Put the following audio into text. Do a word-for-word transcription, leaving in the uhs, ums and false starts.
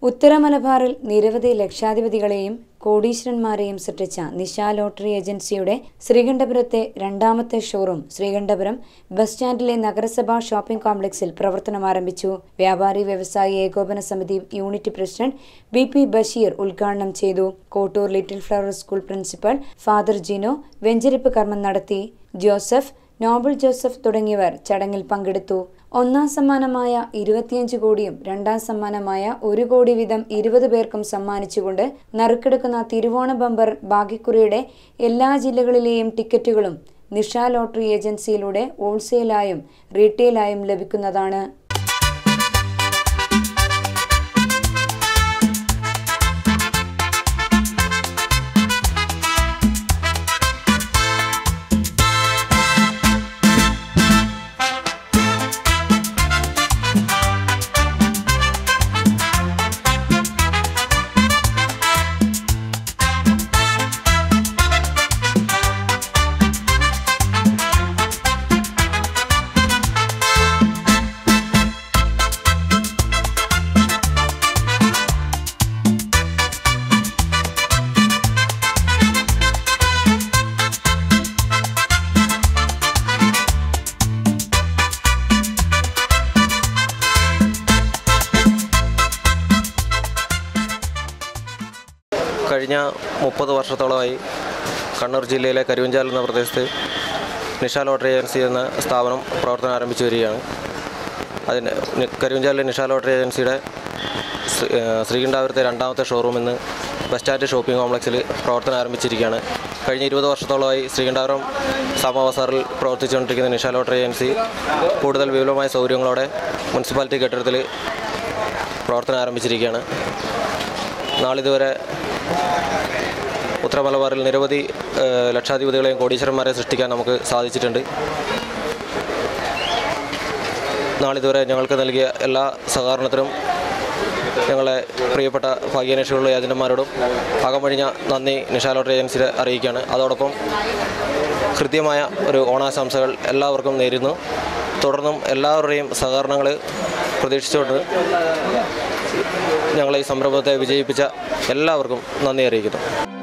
ഉത്തര മലബാറിൽ നിരവധി ലക്ഷാധിപതികളെയും കോടീശ്വരന്മാരെയും സൃഷ്ടിച്ച നിശ ലോട്ടറി ഏജൻസിയുടെ ശ്രീകണ്ഠപുരത്തെ രണ്ടാമത്തെ ഷോറൂം ശ്രീകണ്ഠപുരം ബസ് സ്റ്റാൻഡിലെ നഗരസഭാ ഷോപ്പിംഗ് കോംപ്ലക്സിൽ പ്രവർത്തനം ആരംഭിച്ചു. വ്യാപാരി വ്യവസായി ഏകോപന സമിതി unit president B P Basheer ഉദ്ഘാടനം ചെയ്തു. Kottoor little flower school principal father Jino വെഞ്ചരിപ്പ് കർമ്മം നടത്തി. ജോസഫ്, നോബൽ ജോസഫ് തുടങ്ങിയവർ ചടങ്ങിൽ പങ്കെടുത്തു. ഒന്നാം സമ്മാനമായ ഇരുപത്തിയഞ്ച് കോടിയും രണ്ടാം സമ്മാനമായ ഒരു കോടി വീതം ഇരുപത് പേർക്കും സമ്മാനിച്ചുകൊണ്ട് നറുക്കെടുക്കുന്ന തിരുവോണ ബമ്പർ ഭാഗ്യക്കുറിയുടെ എല്ലാ ജില്ലകളിലെയും ടിക്കറ്റുകളും നിഷ ലോട്ടറി ഏജൻസിയിലൂടെ ഹോൾസെയിലായും റീറ്റെയിലായും ലഭിക്കുന്നതാണ്. കഴിഞ്ഞ മുപ്പത് വർഷത്തോളമായി കണ്ണൂർ ജില്ലയിലെ കരുവഞ്ചാൽ എന്ന പ്രദേശത്ത് നിഷ ലോട്ടറി ഏജൻസി എന്ന സ്ഥാപനം പ്രവർത്തനം ആരംഭിച്ചു വരികയാണ്. അതിന് കരുവഞ്ചാലിലെ നിഷ ലോട്ടറി ഏജൻസിയുടെ ശ്രീകണ്ഠപുരത്തെ രണ്ടാമത്തെ ഷോറൂം ഇന്ന് ബസ് സ്റ്റാൻഡ് ഷോപ്പിംഗ് കോംപ്ലക്സിൽ പ്രവർത്തനം ആരംഭിച്ചിരിക്കുകയാണ്. കഴിഞ്ഞ ഇരുപത് വർഷത്തോളമായി ശ്രീകണ്ഠപുരം സമബസാറിൽ പ്രവർത്തിച്ചുകൊണ്ടിരിക്കുന്ന നിഷ ലോട്ടറി ഏജൻസി കൂടുതൽ വിപുലമായ സൗകര്യങ്ങളോടെ മുനിസിപ്പാലിറ്റി കെട്ടിടത്തിൽ പ്രവർത്തനം ആരംഭിച്ചിരിക്കുകയാണ്. നാളിതുവരെ ഉത്തര മലബാറിൽ നിരവധി ലക്ഷാധിപതികളെയും കോടീശ്വരന്മാരെ സൃഷ്ടിക്കാൻ നമുക്ക് സാധിച്ചിട്ടുണ്ട്. നാളിതുവരെ ഞങ്ങൾക്ക് നൽകിയ എല്ലാ സഹകരണത്തിനും ഞങ്ങളെ പ്രിയപ്പെട്ട ഭാഗ്യാന്വേഷികളുടെ ഏജന്റുമാരോടും അകമഴിഞ്ഞ നന്ദി നിഷ ലോട്ടറി ഏജൻസിയെ അറിയിക്കുകയാണ്. അതോടൊപ്പം കൃത്യമായ ഒരു ഓണാശംസകൾ എല്ലാവർക്കും നേരുന്നു. തുടർന്നും എല്ലാവരുടെയും സഹകരണങ്ങൾ പ്രതീക്ഷിച്ചുകൊണ്ട് ഞങ്ങളെ ഈ സംരംഭത്തെ വിജയിപ്പിച്ച എല്ലാവർക്കും നന്ദി അറിയിക്കുന്നു.